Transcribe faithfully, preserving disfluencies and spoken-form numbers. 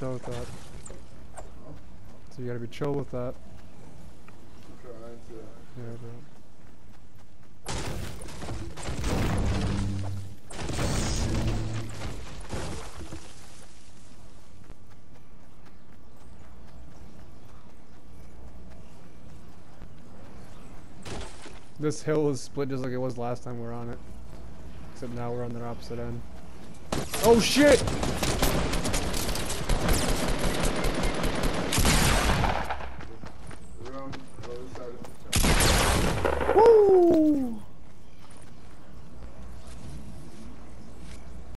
chill with that. So you gotta be chill with that. I'm trying to. Yeah, bro. This hill is split just like it was last time we were on it. Except now we're on the opposite end. Oh shit!